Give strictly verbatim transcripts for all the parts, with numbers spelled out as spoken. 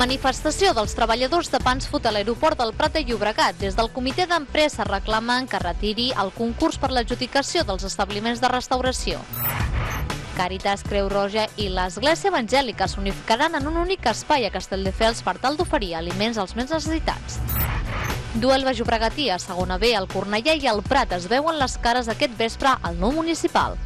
Manifestació dels treballadors de Pans Food a l'aeroport del Prat de Llobregat. Des del comitè d'empresa reclamen que retiri el concurs per l'adjudicació dels establiments de restauració. Càritas, Creu Roja i l'Església Evangèlica s'unificaran en un únic espai a Castelldefels per tal d'oferir aliments als més necessitats. Duelva Llobregatí, segona B, el Cornellà i el Prat es veuen les cares aquest vespre al nou municipal.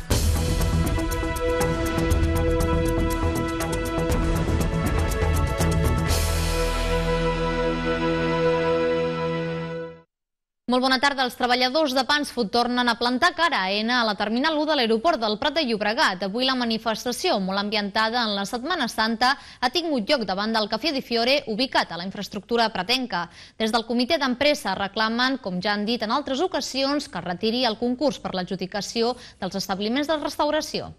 Molt bona tarda. Els treballadors de Pans Food tornen a plantar cara a Aena a la terminal u de l'aeroport del Prat de Llobregat. Avui la manifestació, molt ambientada en la Setmana Santa, ha tingut lloc davant del Cafè di Fiore, ubicat a la infraestructura pratenca. Des del comitè d'empresa reclamen, com ja han dit en altres ocasions, que es retiri el concurs per l'adjudicació dels establiments de restauració.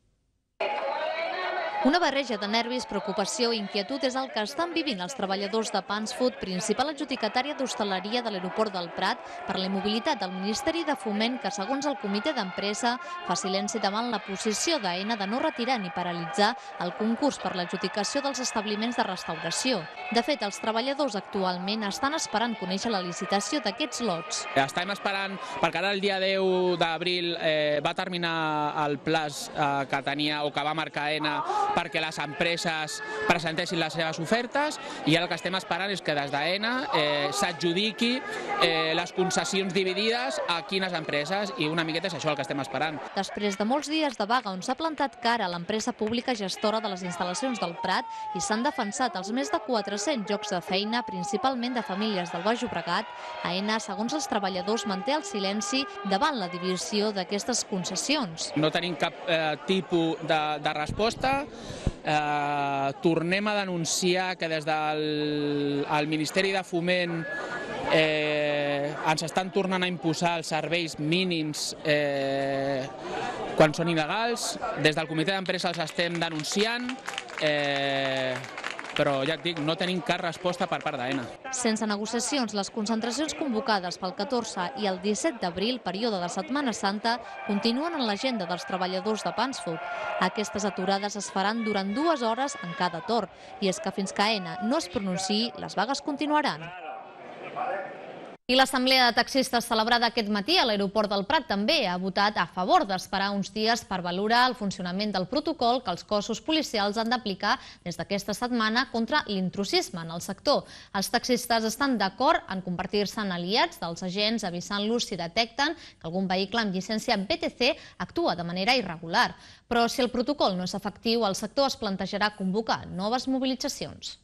Una barreja de nervis, preocupació i inquietud és el que estan vivint els treballadors de Pans Food, principal adjudicatària d'hostaleria de l'aeroport del Prat, per la immobilitat del Ministeri de Foment que, segons el comitè d'empresa, fa silenci davant la posició d'Aena de no retirar ni paralitzar el concurs per l'adjudicació dels establiments de restauració. De fet, els treballadors actualment estan esperant conèixer la licitació d'aquests lots. Estem esperant, perquè ara el dia deu d'abril eh, va terminar el plaç eh, que tenia o que va marcar Aena perquè les empreses presentessin les seves ofertes, i el que estem esperant és que des d'Aena eh, s'adjudiqui eh, les concessions dividides a quines empreses, i una miqueta és això el que estem esperant. Després de molts dies de vaga on s'ha plantat cara a l'empresa pública gestora de les instal·lacions del Prat i s'han defensat els més de quatre-cents llocs de feina, principalment de famílies del Baix Llobregat, Aena, segons els treballadors, manté el silenci davant la divisió d'aquestes concessions. No tenim cap eh, tipus de, de resposta. Eh, tornem a denunciar que des del el Ministeri de Foment eh, ens estan tornant a imposar els serveis mínims eh, quan són il·legals. Des del comitè d'empresa els estem denunciant, eh, però ja et dic, no tenim cap resposta per part d'Aena. Sense negociacions, les concentracions convocades pel catorze i el disset d'abril, període de Setmana Santa, continuen en l'agenda dels treballadors de Pans Food. Aquestes aturades es faran durant dues hores en cada torn, i és que fins que Aena no es pronunciï, les vagues continuaran. I l'assemblea de taxistes celebrada aquest matí a l'aeroport del Prat també ha votat a favor d'esperar uns dies per valorar el funcionament del protocol que els cossos policials han d'aplicar des d'aquesta setmana contra l'intrusisme en el sector. Els taxistes estan d'acord en convertir-se en aliats dels agents, avisant-los si detecten que algun vehicle amb llicència B T C actua de manera irregular. Però si el protocol no és efectiu, el sector es plantejarà convocar noves mobilitzacions.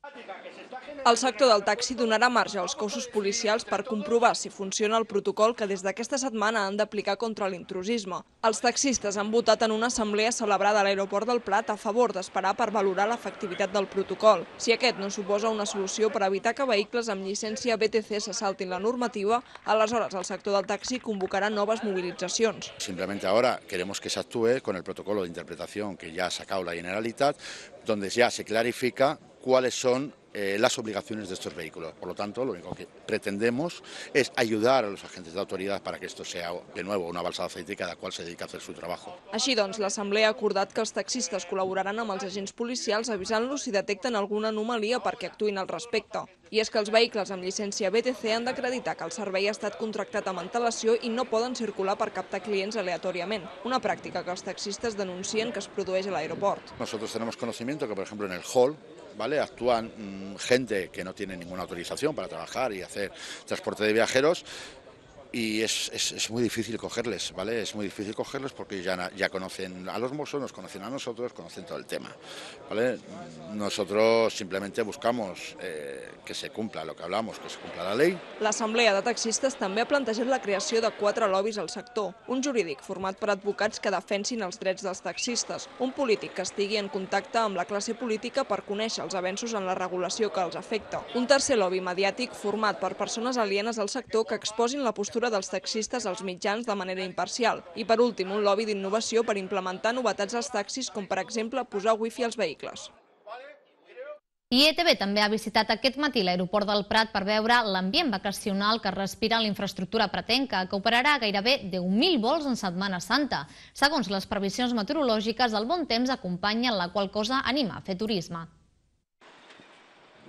El sector del taxi donarà marge als cossos policials per comprovar si funciona el protocol que des d'aquesta setmana han d'aplicar contra l'intrusisme. Els taxistes han votat en una assemblea celebrada a l'aeroport del Prat a favor d'esperar per valorar l'efectivitat del protocol. Si aquest no suposa una solució per evitar que vehicles amb llicència B T C se saltin la normativa, aleshores el sector del taxi convocarà noves movilitzacions. Simplemente ahora queremos que se actúe con el protocolo de interpretación que ya ha sacado la Generalitat, donde ya se clarifica cuáles son eh, las obligaciones de estos vehículos. Por lo tanto, lo único que pretendemos es ayudar a los agentes de autoridad para que esto sea, de nuevo, una balsa de aceite y cada cual se dedica a hacer su trabajo. Així doncs, l'Assemblea ha acordat que els taxistes col·laboraran amb els agents policials avisant-los si detecten alguna anomalia perquè actuïn al respecte. I és que els vehicles amb llicència B T C han d'acreditar que el servei ha estat contractat amb antelació i no poden circular per captar clients aleatoriament, una pràctica que els taxistes denuncien que es produeix a l'aeroport. Nosotros tenemos conocimiento que, por ejemplo, en el hall, ¿vale?, actúan mmm, gente que no tiene ninguna autorización para trabajar y hacer transporte de viajeros, y es, es, es muy difícil cogerles, ¿vale? Es muy difícil cogerles porque ya, ya conocen a los Mossos, nos conocen a nosotros, conocen todo el tema, ¿vale? Nosotros simplemente buscamos eh, que se cumpla lo que hablamos, que se cumpla la ley. L'Assemblea de Taxistes també ha plantejat la creació de quatre lobbies al sector, un jurídic format per advocats que defensin els drets dels taxistes, un polític que estigui en contacte amb la classe política per conèixer els avenços en la regulació que els afecta, un tercer lobby mediàtic format per persones alienes al sector que exposin la postura dels taxistes als mitjans de manera imparcial, i per últim un lobby d'innovació per implementar novetats als taxis, com per exemple posar wifi als vehicles. I E T V també ha visitat aquest matí l'aeroport del Prat per veure l'ambient vacacional que respira l'infraestructura pratenca, que operarà gairebé deu mil vols en Setmana Santa. Segons les previsions meteorològiques, el bon temps acompanya, la qual cosa anima a fer turisme.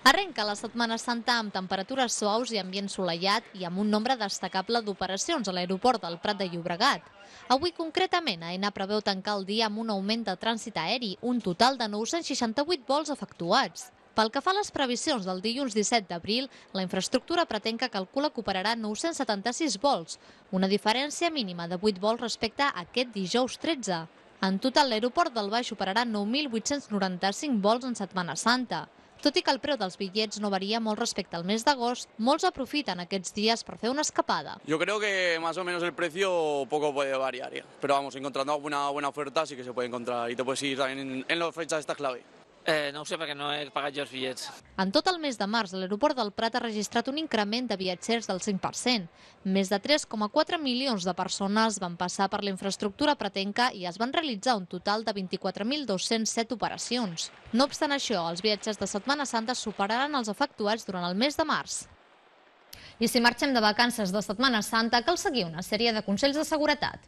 Arrenca la Setmana Santa amb temperatures suaus i ambient solellat i amb un nombre destacable d'operacions a l'aeroport del Prat de Llobregat. Avui, concretament, AENA preveu tancar el dia amb un augment de trànsit aeri, un total de nou-cents seixanta-vuit vols efectuats. Pel que fa a les previsions del dilluns disset d'abril, la infraestructura pretén que calcula que operarà nou-cents setanta-sis vols, una diferència mínima de vuit vols respecte a aquest dijous tretze. En total, l'aeroport del Baix operarà nou mil vuit-cents noranta-cinc vols en Setmana Santa. Tot i que el preu dels bitllets no varia molt respecte al mes d'agost, molts aprofiten aquests dies per fer una escapada. Yo creo que más o menos el precio poco puede variar, ¿eh? Pero vamos, encontrando una buena oferta sí que se puede encontrar y te puedes ir en, en las fechas esta clave. Eh, no ho sé perquè no he pagat jo els bitllets. En tot el mes de març, l'aeroport del Prat ha registrat un increment de viatgers del cinc per cent. Més de tres coma quatre milions de persones van passar per la infraestructura pratenca i es van realitzar un total de vint-i-quatre mil dos-cents set operacions. No obstant això, els viatges de Setmana Santa superaran els efectuats durant el mes de març. I si marxem de vacances de Setmana Santa, cal seguir una sèrie de consells de seguretat.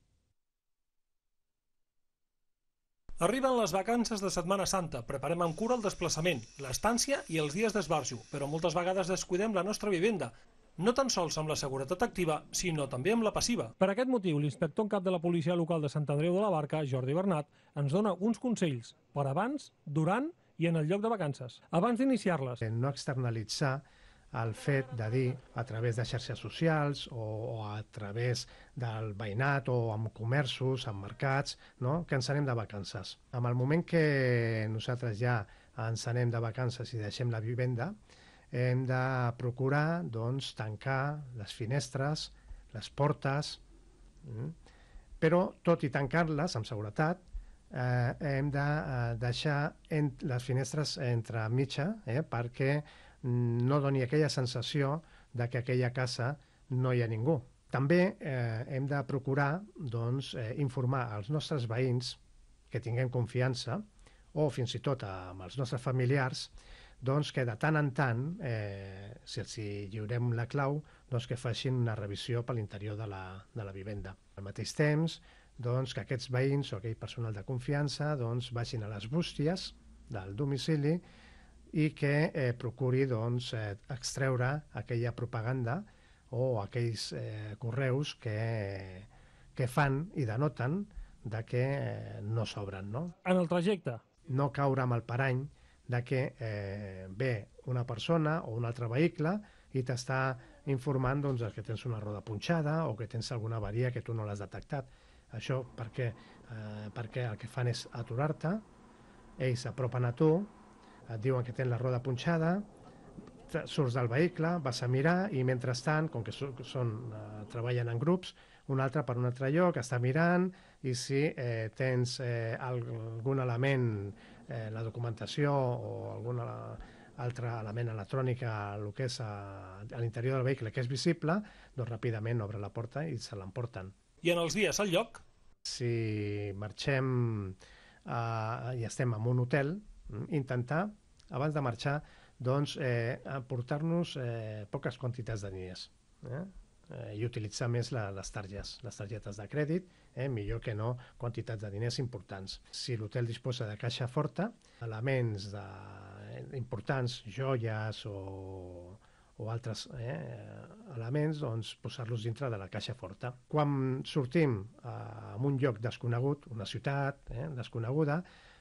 Arriben les vacances de Setmana Santa, preparem amb cura el desplaçament, l'estància i els dies d'esbarjo, però moltes vegades descuidem la nostra vivenda, no tan sols amb la seguretat activa, sinó també amb la passiva. Per aquest motiu, l'inspector en cap de la policia local de Sant Andreu de la Barca, Jordi Bernat, ens dona uns consells per abans, durant i en el lloc de vacances. Abans d'iniciar-les. No externalitzar el fet de dir a través de xarxes socials o, o a través del veïnat o amb comerços, amb mercats, no? Que ens anem de vacances. En el moment que nosaltres ja ens anem de vacances i deixem la vivenda, hem de procurar doncs, tancar les finestres, les portes, mm? Però tot i tancar-les amb seguretat, eh, hem de eh, deixar en, les finestres entre mitja, eh, perquè no doni aquella sensació de que a aquella casa no hi ha ningú. També eh, hem de procurar doncs, eh, informar als nostres veïns que tinguem confiança o fins i tot amb els nostres familiars doncs, que de tant en tant, eh, si els lliurem la clau, doncs, que facin una revisió per l'interior de, la, de la vivenda. Al mateix temps, doncs, que aquests veïns o aquell personal de confiança doncs, vagin a les bústies del domicili i que eh, procuri doncs, eh, extreure aquella propaganda o aquells eh, correus que, que fan i denoten de que eh, no s'obren. No? En el trajecte. No caure amb el parany de que eh, ve una persona o un altre vehicle i t'està informant doncs, que tens una roda punxada o que tens alguna avaria que tu no l'has detectat. Això perquè, eh, perquè el que fan és aturar-te, ells s'apropen a tu, et diuen que tens la roda punxada, surts del vehicle, vas a mirar i mentrestant, com que són, eh, treballen en grups, un altre per un altre lloc està mirant i si eh, tens eh, algun element, eh, la documentació o algun altre element electrònic el que és a, a l'interior del vehicle que és visible, doncs ràpidament obre la porta i se l'emporten. I en els dies al lloc? Si marxem eh, i estem en un hotel, intentar, abans de marxar, doncs, eh, aportar-nos eh, poques quantitats de diners eh? Eh, i utilitzar més la, les targetes, les targetes de crèdit, eh? Millor que no quantitats de diners importants. Si l'hotel disposa de caixa forta, elements de, eh, importants, joies o, o altres eh, elements, doncs, posar-los dintre de la caixa forta. Quan sortim a un lloc desconegut, una ciutat eh, desconeguda,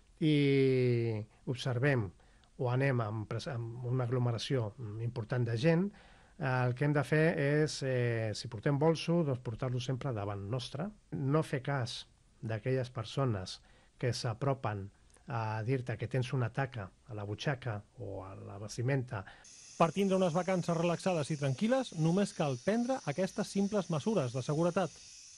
i observem o anem amb, amb una aglomeració important de gent, el que hem de fer és, eh, si portem bolso, doncs portar-lo sempre davant nostre. No fer cas d'aquelles persones que s'apropen a dir-te que tens una taca a la butxaca o a la vestimenta. Per tindre unes vacances relaxades i tranquil·les, només cal prendre aquestes simples mesures de seguretat.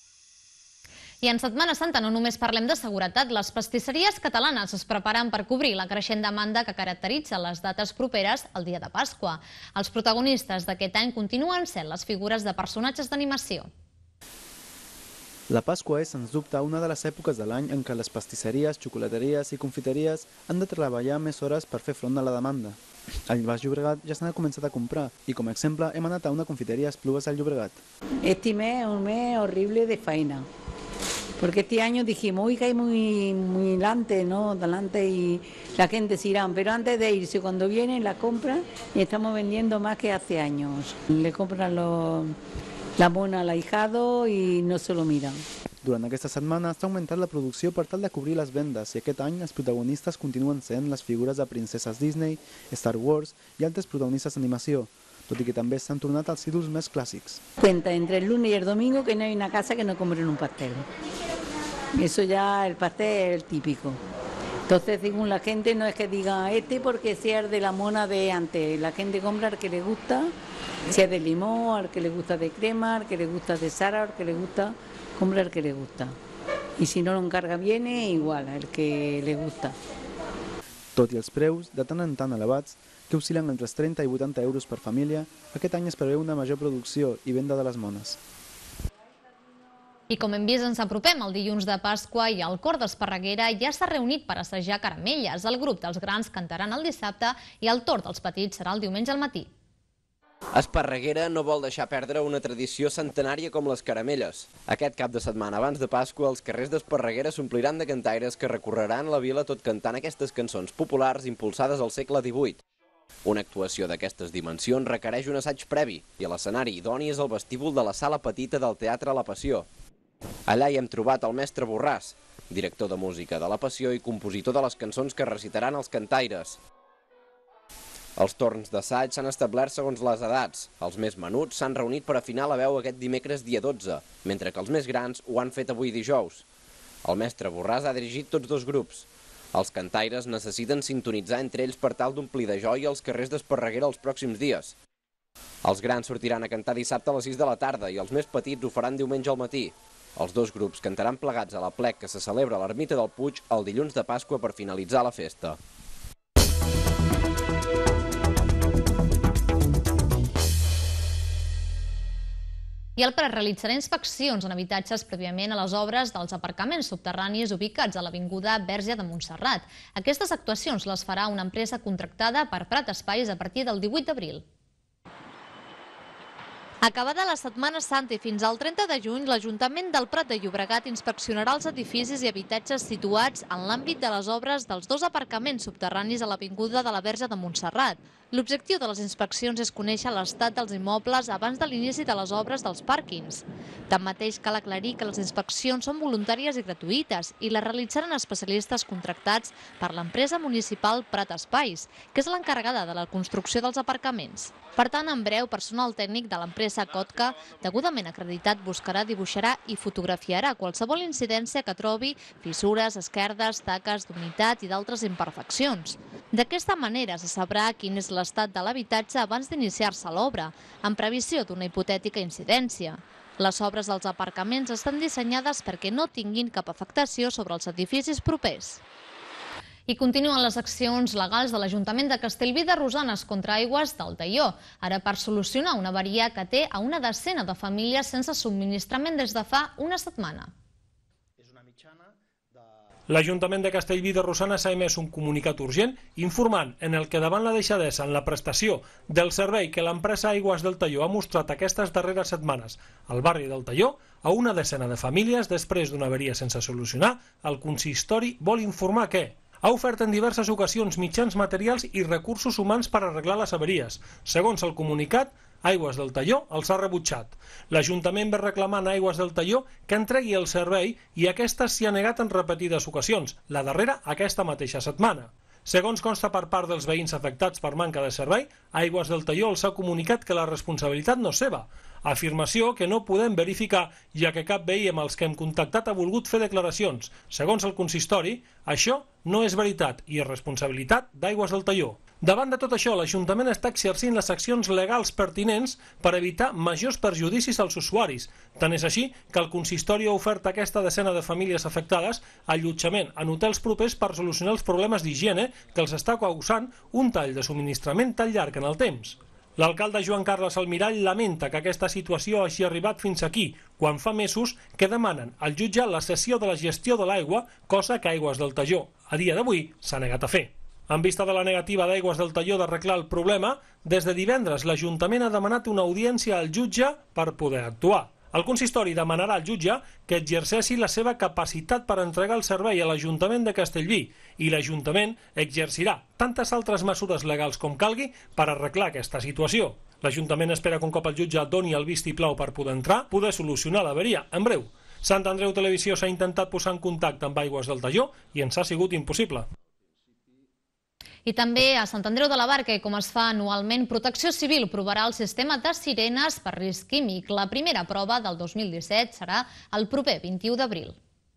I en Setmana Santa no només parlem de seguretat, les pastisseries catalanes es preparen per cobrir la creixent demanda que caracteritza les dates properes al dia de Pasqua. Els protagonistes d'aquest any continuen sent les figures de personatges d'animació. La Pasqua és, sens dubte, una de les èpoques de l'any en què les pastisseries, xocolateries i confiteries han de treballar més hores per fer front a la demanda. Al Baix Llobregat ja s'han començat a comprar i, com a exemple, hem anat a una confiteria a Esplugues al Llobregat. Este mes es un mes horrible de feina. Porque este año dijimos, uy, que hay muy, muy delante, ¿no? Delante y la gente se irá. Pero antes de irse, cuando vienen, la compran y estamos vendiendo más que hace años. Le compran los, la mona al ahijado y no se lo miran. Durant aquesta setmana s'ha augmentat la producció per tal de cobrir les vendes i aquest any els protagonistes continuen sent les figures de princeses Disney, Star Wars i altres protagonistes d'animació, tot i que també s'han tornat als ídols més clàssics. Cuenta entre el lunes y el domingo que no hay una casa que no compren un pastel. Eso ya, el pastel es el típico. Entonces, según la gente, no es que diga este porque sea el de la mona de antes. La gente compra al que le gusta, sea de limón, al que le gusta de crema, al que le gusta de Sara, al que le gusta, compra el que le gusta. Y si no lo encarga viene, igual, al que le gusta. Tot i els preus, de tant en tant elevats, que oscil·len entre els trenta i vuitanta euros per família, aquest any es preveu una major producció i venda de les mones. I com hem vist, ens apropem al dilluns de Pasqua i el cor d'Esparreguera ja s'ha reunit per assajar caramelles. El grup dels grans cantaran el dissabte i el torn dels petits serà el diumenge al matí. Esparreguera no vol deixar perdre una tradició centenària com les caramelles. Aquest cap de setmana abans de Pasqua, els carrers d'Esparreguera s'ompliran de cantaires que recorreran la vila tot cantant aquestes cançons populars impulsades al segle divuit. Una actuació d'aquestes dimensions requereix un assaig previ i l'escenari idoni és el vestíbul de la sala petita del Teatre La Passió. Allà hi hem trobat el mestre Borràs, director de música de La Passió i compositor de les cançons que recitaran els cantaires. Els torns d'assaig s'han establert segons les edats. Els més menuts s'han reunit per afinar la veu aquest dimecres dia dotze, mentre que els més grans ho han fet avui dijous. El mestre Borràs ha dirigit tots dos grups. Els cantaires necessiten sintonitzar entre ells per tal d'omplir de joia els carrers d'Esparreguera els pròxims dies. Els grans sortiran a cantar dissabte a les sis de la tarda i els més petits ho faran diumenge al matí. Els dos grups cantaran plegats a l'aplec que se celebra a l'Ermita del Puig el dilluns de Pasqua per finalitzar la festa. I el Prat realitzarà inspeccions en habitatges prèviament a les obres dels aparcaments subterranis ubicats a l'avinguda Verge de Montserrat. Aquestes actuacions les farà una empresa contractada per Prat Espais a partir del divuit d'abril. Acabada la Setmana Santa i fins al trenta de juny, l'Ajuntament del Prat de Llobregat inspeccionarà els edificis i habitatges situats en l'àmbit de les obres dels dos aparcaments subterranis a l'avinguda de la Verge de Montserrat. L'objectiu de les inspeccions és conèixer l'estat dels immobles abans de l'inici de les obres dels pàrquings. Tanmateix, cal aclarir que les inspeccions són voluntàries i gratuïtes i les realitzaran especialistes contractats per l'empresa municipal Prat Espais, que és l'encarregada de la construcció dels aparcaments. Per tant, en breu, personal tècnic de l'empresa Cotca, degudament acreditat, buscarà, dibuixarà i fotografiarà qualsevol incidència que trobi, fissures, esquerdes, taques d'humitat i d'altres imperfeccions. D'aquesta manera se sabrà quin és l'estat de l'habitatge abans d'iniciar-se l'obra, en previsió d'una hipotètica incidència. Les obres dels aparcaments estan dissenyades perquè no tinguin cap afectació sobre els edificis propers. I continuen les accions legals de l'Ajuntament de Castellví de Rosanes contra Aigües del Taió, ara per solucionar una avaria que té a una desena de famílies sense subministrament des de fa una setmana. L'Ajuntament de Castellví de Rosanes ha emès un comunicat urgent informant en el que davant la deixadesa en la prestació del servei que l'empresa Aigües del Taió ha mostrat aquestes darreres setmanes al barri del Taió, a una desena de famílies, després d'una avaria sense solucionar, el consistori vol informar que ha ofert en diverses ocasions mitjans materials i recursos humans per arreglar les avaries. Segons el comunicat, Aigües del Taió els ha rebutjat. L'Ajuntament ve reclamant a Aigües del Taió que entregui el servei i aquesta s'hi ha negat en repetides ocasions, la darrera aquesta mateixa setmana. Segons consta per part dels veïns afectats per manca de servei, Aigües del Taió els ha comunicat que la responsabilitat no és seva, afirmació que no podem verificar, ja que cap veí amb els que hem contactat ha volgut fer declaracions. Segons el consistori, això no és veritat i és responsabilitat d'Aigües del Taió. Davant de tot això, l'Ajuntament està exercint les accions legals pertinents per evitar majors perjudicis als usuaris. Tant és així que el consistori ha ofert a aquesta desena de famílies afectades allotjament en hotels propers per solucionar els problemes d'higiene que els està causant un tall de subministrament tan llarg en el temps. L'alcalde Joan Carles Almirall lamenta que aquesta situació hagi arribat fins aquí, quan fa mesos que demanen al jutge la cessió de la gestió de l'aigua, cosa que Aigües del Taió, a dia d'avui, s'ha negat a fer. En vista de la negativa d'Aigües del Taió d'arreglar el problema, des de divendres l'Ajuntament ha demanat una audiència al jutge per poder actuar. El consistori demanarà al jutge que exerceixi la seva capacitat per entregar el servei a l'Ajuntament de Castellví i l'Ajuntament exercirà tantes altres mesures legals com calgui per arreglar aquesta situació. L'Ajuntament espera que un cop el jutge doni el vistiplau per poder entrar, poder solucionar l'averia en breu. Sant Andreu Televisió s'ha intentat posar en contacte amb Aigües del Talló i ens ha sigut impossible. I també a Sant Andreu de la Barca, com es fa anualment, Protecció Civil provarà el sistema de sirenes per risc químic. La primera prova del dos mil disset serà el proper vint-i-u d'abril.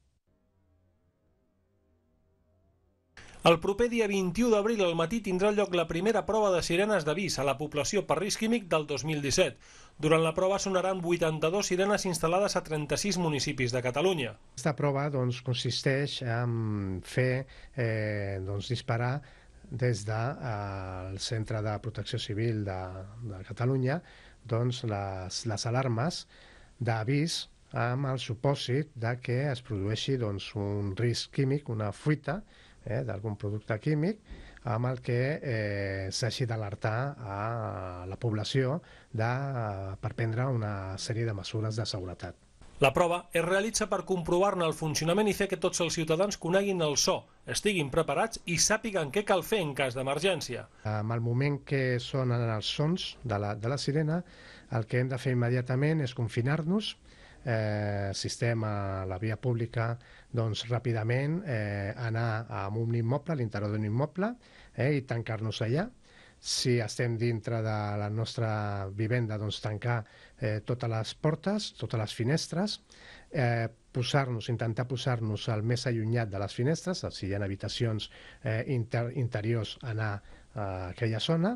El proper dia vint-i-u d'abril al matí tindrà lloc la primera prova de sirenes d'avís a la població per risc químic del dos mil disset. Durant la prova sonaran vuitanta-dues sirenes instal·lades a trenta-sis municipis de Catalunya. Aquesta prova doncs, consisteix en fer eh, doncs, disparar des del Centre de Protecció Civil de, de Catalunya doncs, les, les alarmes d'avís amb el supòsit de que es produeixi doncs, un risc químic, una fuita eh, d'algun producte químic amb el que eh, s'hagi d'alertar a la població de, per prendre una sèrie de mesures de seguretat. La prova es realitza per comprovar-ne el funcionament i fer que tots els ciutadans coneguin el so, estiguin preparats i sàpiguen què cal fer en cas d'emergència. En el moment que sonen els sons de la, de la sirena, el que hem de fer immediatament és confinar-nos, eh, si estem a la via pública, doncs ràpidament eh, anar a un immoble, a l'interior d'un immoble, eh, i tancar-nos allà. Si estem dintre de la nostra vivenda, doncs tancar eh, totes les portes, totes les finestres, eh, posar-nos, intentar posar-nos el més allunyat de les finestres, si hi ha habitacions eh, inter interiors, anar a aquella zona.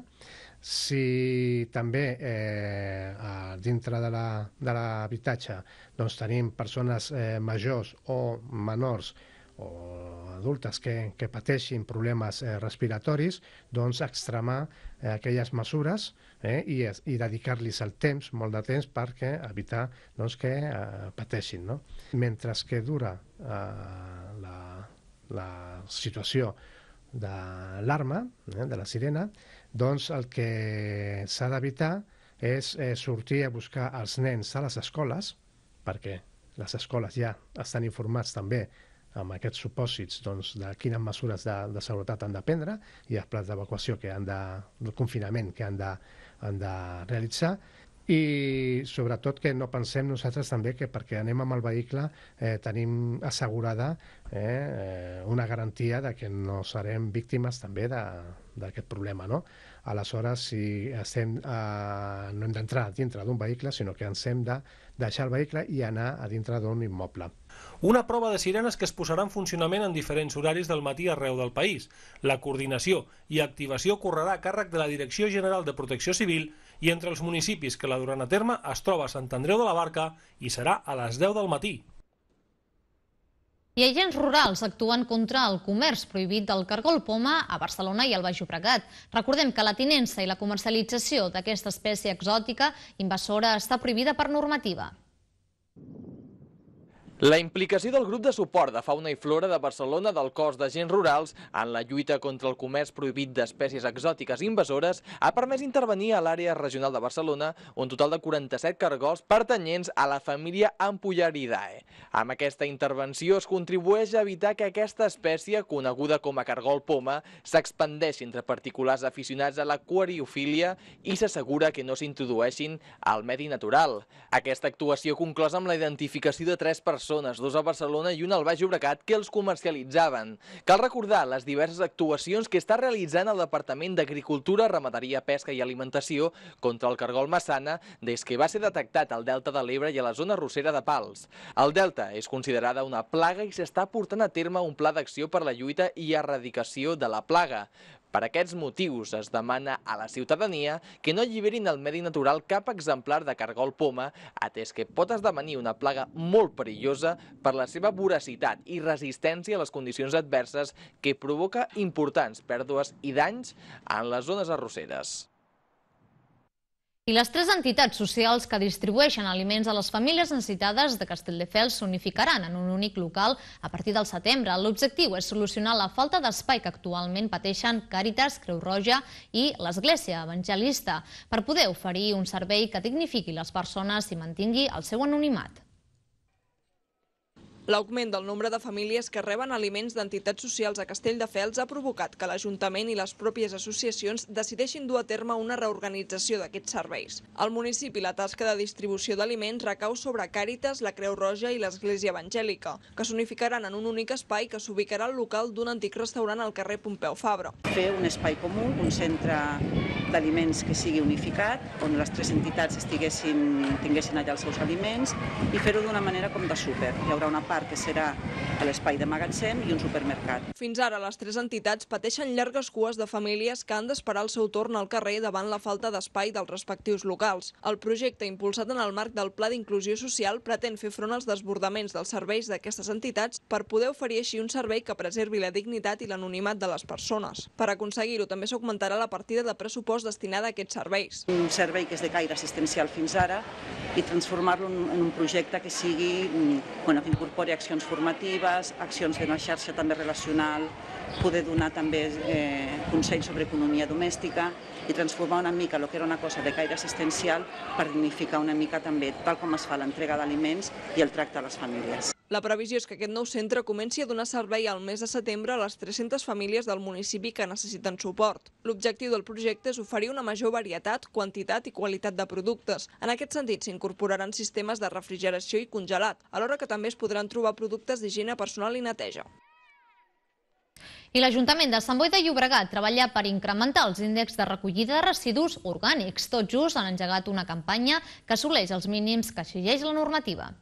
Si també eh, dintre de l'habitatge doncs, tenim persones eh, majors o menors o adultes que, que pateixin problemes eh, respiratoris, doncs extremar eh, aquelles mesures eh, i, i dedicar-los el temps, molt de temps, perquè evitar doncs, que eh, pateixin. No? Mentre que dura eh, la, la situació d'alarma, eh, de la sirena, doncs el que s'ha d'evitar és eh, sortir a buscar els nens a les escoles, perquè les escoles ja estan informats també amb aquests supòsits doncs, de quines mesures de, de seguretat han de prendre i els plans d'evacuació que han de, del confinament que han de, han de realitzar. I sobretot que no pensem nosaltres també que perquè anem amb el vehicle eh, tenim assegurada eh, una garantia de que no serem víctimes també d'aquest problema. No? Aleshores, si estem, eh, no hem d'entrar dintre d'un vehicle, sinó que ens hem de deixar el vehicle i anar a dintre d'un immoble. Una prova de sirenes que es posarà en funcionament en diferents horaris del matí arreu del país. La coordinació i activació correrà a càrrec de la Direcció General de Protecció Civil i entre els municipis que la duran a terme es troba Sant Andreu de la Barca i serà a les deu del matí. I agents rurals actuen contra el comerç prohibit del cargol poma a Barcelona i al Baix Llobregat. Recordem que la tinença i la comercialització d'aquesta espècie exòtica invasora està prohibida per normativa. La implicació del grup de suport de fauna i flora de Barcelona del cos d'agents rurals en la lluita contra el comerç prohibit d'espècies exòtiques invasores ha permès intervenir a l'àrea regional de Barcelona un total de quaranta-set cargols pertanyents a la família Ampullaridae. Amb aquesta intervenció es contribueix a evitar que aquesta espècie, coneguda com a cargol poma, s'expandeixi entre particulars aficionats a l'aquariofília i s'assegura que no s'introdueixin al medi natural. Aquesta actuació conclosa amb la identificació de tres persones, dos a Barcelona i una al Baix Llobregat, que els comercialitzaven. Cal recordar les diverses actuacions que està realitzant el Departament d'Agricultura, Ramaderia, Pesca i Alimentació contra el cargol massana des que va ser detectat al Delta de l'Ebre i a la zona arrossera de Pals. El Delta és considerada una plaga i s'està portant a terme un pla d'acció per la lluita i erradicació de la plaga. Per aquests motius es demana a la ciutadania que no alliberin al medi natural cap exemplar de cargol poma, atès que pot esdevenir una plaga molt perillosa per la seva voracitat i resistència a les condicions adverses que provoca importants pèrdues i danys en les zones arrosseres. I les tres entitats socials que distribueixen aliments a les famílies necessitades de Castelldefels s'unificaran en un únic local a partir del setembre. L'objectiu és solucionar la falta d'espai que actualment pateixen Càritas, Creu Roja i l'Església Evangelista per poder oferir un servei que dignifiqui les persones i mantingui el seu anonimat. L'augment del nombre de famílies que reben aliments d'entitats socials a Castelldefels ha provocat que l'Ajuntament i les pròpies associacions decideixin dur a terme una reorganització d'aquests serveis. Al municipi, la tasca de distribució d'aliments recau sobre Càritas, la Creu Roja i l'Església Evangèlica, que s'unificaran en un únic espai que s'ubicarà al local d'un antic restaurant al carrer Pompeu Fabra. Fer un espai comú, un centre d'aliments que sigui unificat, on les tres entitats estiguessin, tinguessin allà els seus aliments i fer-ho d'una manera com de súper. Hi haurà una part que serà a l'espai de magatzem i un supermercat. Fins ara, les tres entitats pateixen llargues cues de famílies que han d'esperar el seu torn al carrer davant la falta d'espai dels respectius locals. El projecte, impulsat en el marc del Pla d'Inclusió Social, pretén fer front als desbordaments dels serveis d'aquestes entitats per poder oferir així un servei que preservi la dignitat i l'anonimat de les persones. Per aconseguir-ho, també s'augmentarà la partida de pressupost destinada a aquests serveis. Un servei que és de caire assistencial fins ara i transformar-lo en un projecte que sigui, bueno, que incorpori accions formatives, accions d'una xarxa també relacional, poder donar també eh, consells sobre economia domèstica i transformar una mica el que era una cosa de caire assistencial per dignificar una mica també tal com es fa l'entrega d'aliments i el tracte a les famílies. La previsió és que aquest nou centre comenci a donar servei al mes de setembre a les tres-centes famílies del municipi que necessiten suport. L'objectiu del projecte és oferir una major varietat, quantitat i qualitat de productes. En aquest sentit, s'incorporaran sistemes de refrigeració i congelat, alhora que també es podran trobar productes d'higiene personal i neteja. I l'Ajuntament de Sant Boi de Llobregat treballa per incrementar els índexs de recollida de residus orgànics. Tot just han engegat una campanya que assoleix els mínims que exigeix la normativa.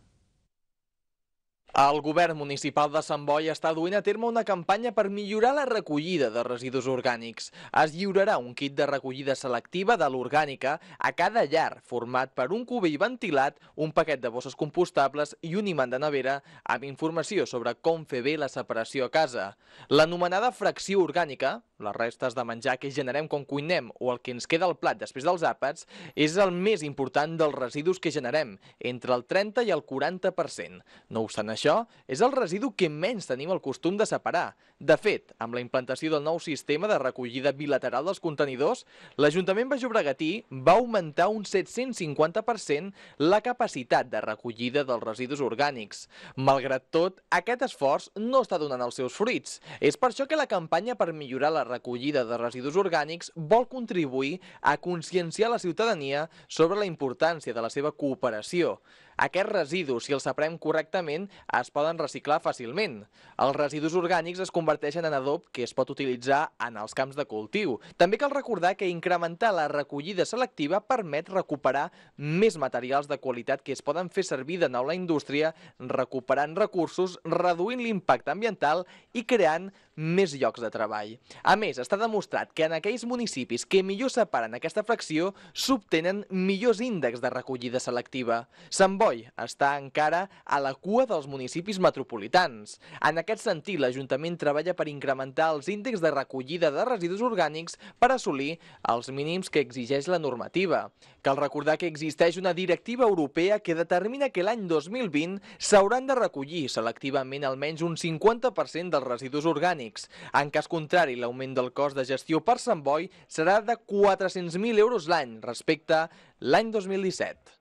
El govern municipal de Sant Boi està duent a terme una campanya per millorar la recollida de residus orgànics. Es lliurarà un kit de recollida selectiva de l'orgànica a cada llar, format per un cubell ventilat, un paquet de bosses compostables i un imant de nevera amb informació sobre com fer bé la separació a casa. L'anomenada fracció orgànica, les restes de menjar que generem quan cuinem o el que ens queda al plat després dels àpats, és el més important dels residus que generem, entre el trenta i el quaranta per cent. No obstant això, Això és el residu que menys tenim el costum de separar. De fet, amb la implantació del nou sistema de recollida bilateral dels contenidors, l'Ajuntament baix-llobregatí va augmentar un set-cents cinquanta per cent la capacitat de recollida dels residus orgànics. Malgrat tot, aquest esforç no està donant els seus fruits. És per això que la campanya per millorar la recollida de residus orgànics vol contribuir a conscienciar la ciutadania sobre la importància de la seva cooperació. Aquests residus, si els separem correctament, es poden reciclar fàcilment. Els residus orgànics es converteixen en adob que es pot utilitzar en els camps de cultiu. També cal recordar que incrementar la recollida selectiva permet recuperar més materials de qualitat que es poden fer servir de nou a la indústria, recuperant recursos, reduint l'impacte ambiental i creant més llocs de treball. A més, està demostrat que en aquells municipis que millor separen aquesta fracció s'obtenen millors índexs de recollida selectiva. Sant Boi està encara a la cua dels municipis metropolitans. En aquest sentit, l'Ajuntament treballa per incrementar els índexs de recollida de residus orgànics per assolir els mínims que exigeix la normativa. Cal recordar que existeix una directiva europea que determina que l'any dos mil vint s'hauran de recollir selectivament almenys un cinquanta per cent dels residus orgànics. En cas contrari, l'augment del cost de gestió per Sant Boi serà de quatre-cents mil euros l'any respecte a l'any dos mil disset.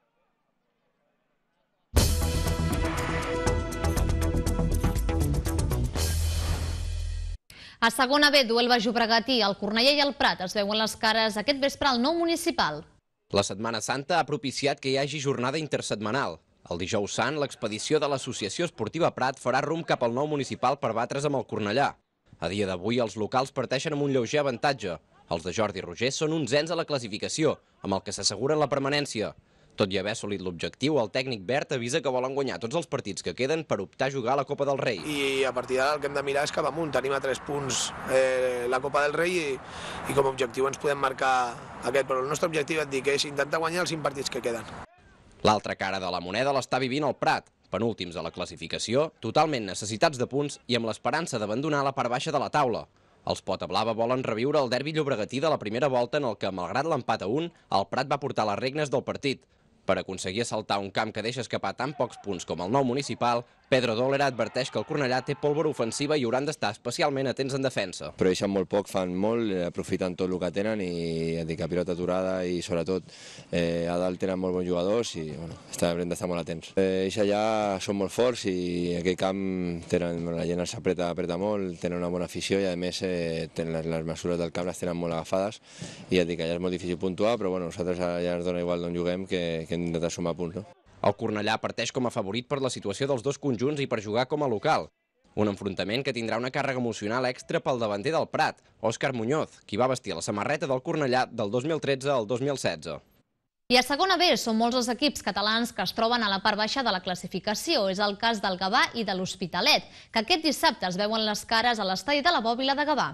A segona B, Duel Baix-Llobregatí, el Cornellà i el Prat es veuen les cares aquest vespre al nou municipal. La Setmana Santa ha propiciat que hi hagi jornada intersetmanal. El dijous sant, l'expedició de l'Associació Esportiva Prat farà rumb cap al nou municipal per batre's amb el Cornellà. A dia d'avui, els locals parteixen amb un lleuger avantatge. Els de Jordi Roger són onzens a la classificació, amb el que s'asseguren la permanència. Tot i haver assolit l'objectiu, el tècnic verd avisa que volen guanyar tots els partits que queden per optar a jugar a la Copa del Rei. I a partir d'ara el que hem de mirar és cap amunt. Tenim a tres punts eh, la Copa del Rei i, i com a objectiu ens podem marcar aquest. Però el nostre objectiu, et dic, és intentar guanyar els cinc partits que queden. L'altra cara de la moneda l'està vivint el Prat. Penúltims a la classificació, totalment necessitats de punts i amb l'esperança d'abandonar la part baixa de la taula. Els Potablava volen reviure el derbi llobregatí de la primera volta en el que, malgrat l'empat a un, el Prat va portar les regnes del partit. Per aconseguir assaltar un camp que deixa escapar tan pocs punts com el nou municipal, Pedro Dólera adverteix que el Cornellà té pólvora ofensiva i hauran d'estar especialment atents en defensa. Però deixen molt poc, fan molt, aprofiten tot el que tenen i et dic, a pilota aturada i sobretot eh, a dalt tenen molt bons jugadors i bueno, hem d'estar molt atents. Eh, ells allà són molt forts i en aquell camp tenen, la gent s'apreta apreta molt, tenen una bona afició i a més eh, tenen les, les mesures del camp les tenen molt agafades i et dic, allà és molt difícil puntuar, però bueno, nosaltres ja ens dona igual d'on juguem que, que hem d'intentar sumar punts. No? El Cornellà parteix com a favorit per la situació dels dos conjunts i per jugar com a local. Un enfrontament que tindrà una càrrega emocional extra pel davanter del Prat, Òscar Muñoz, qui va vestir la samarreta del Cornellà del dos mil tretze al dos mil setze. I a segona B són molts els equips catalans que es troben a la part baixa de la classificació. És el cas del Gavà i de l'Hospitalet, que aquest dissabte es veuen les cares a l'estadi de la Bòbila de Gavà.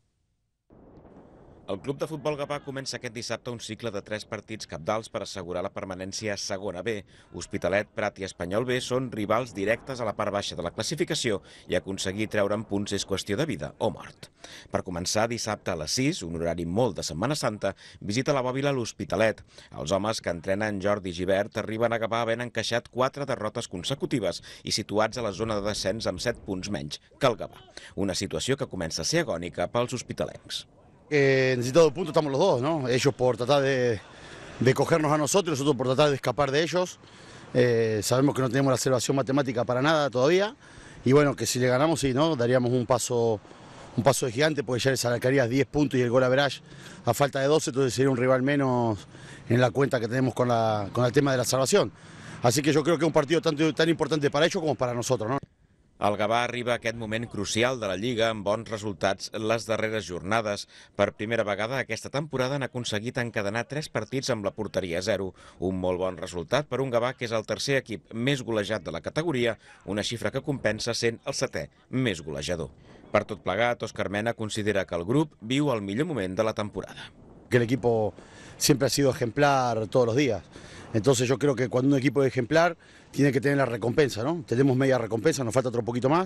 El Club de Futbol Gavà comença aquest dissabte un cicle de tres partits cabdals per assegurar la permanència a segona B. Hospitalet, Prat i Espanyol B són rivals directes a la part baixa de la classificació i aconseguir treure'n punts és qüestió de vida o mort. Per començar, dissabte a les sis, un horari molt de Setmana Santa, visita la Bòbila l'Hospitalet. Els homes que entrenen Jordi Gibert arriben a Gavà havent encaixat quatre derrotes consecutives i situats a la zona de descens amb set punts menys que el Gavà. Una situació que comença a ser agònica pels hospitalencs. Eh, necesitados puntos estamos los dos, ¿no? Ellos por tratar de, de cogernos a nosotros, nosotros por tratar de escapar de ellos. Eh, sabemos que no tenemos la salvación matemática para nada todavía y bueno, que si le ganamos, sí, ¿no? Daríamos un paso, un paso de gigante porque ya les sacarías diez puntos y el gol average a falta de doce, entonces sería un rival menos en la cuenta que tenemos con, la, con el tema de la salvación. Así que yo creo que es un partido tan, tan importante para ellos como para nosotros, ¿no? El Gavà arriba a aquest moment crucial de la Lliga amb bons resultats les darreres jornades. Per primera vegada aquesta temporada han aconseguit encadenar tres partits amb la porteria a zero. Un molt bon resultat per un Gavà que és el tercer equip més golejat de la categoria, una xifra que compensa sent el setè més golejador. Per tot plegat, Òscar Mena considera que el grup viu el millor moment de la temporada. Que el equipo siempre ha sido ejemplar todos los días. Entonces yo creo que cuando un equipo es ejemplar tiene que tener la recompensa, ¿no? Tenemos media recompensa, nos falta otro poquito más.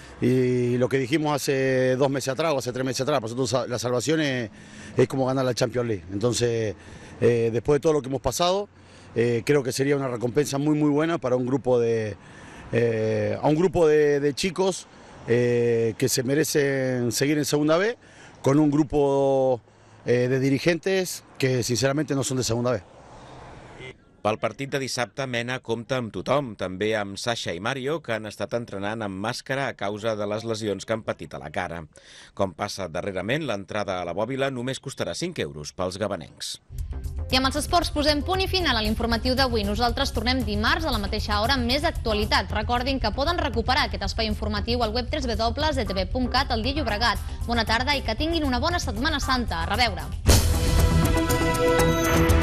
Y lo que dijimos hace dos meses atrás o hace tres meses atrás, para nosotros la salvación es, es como ganar la Champions League. Entonces, eh, después de todo lo que hemos pasado, eh, creo que sería una recompensa muy muy buena para un grupo de, eh, a un grupo de, de chicos eh, que se merecen seguir en Segunda B, con un grupo eh, de dirigentes que sinceramente no son de Segunda B. Pel partit de dissabte, Mena compta amb tothom, també amb Sasha i Mario, que han estat entrenant amb màscara a causa de les lesions que han patit a la cara. Com passa darrerament, l'entrada a la Bòbila només costarà cinc euros pels gavanencs. I amb els esports posem punt i final a l'informatiu d'avui. Nosaltres tornem dimarts a la mateixa hora amb més actualitat. Recordin que poden recuperar aquest espai informatiu al web w w w punt e t v punt cat el dia Llobregat. Bona tarda i que tinguin una bona Setmana Santa. A reveure.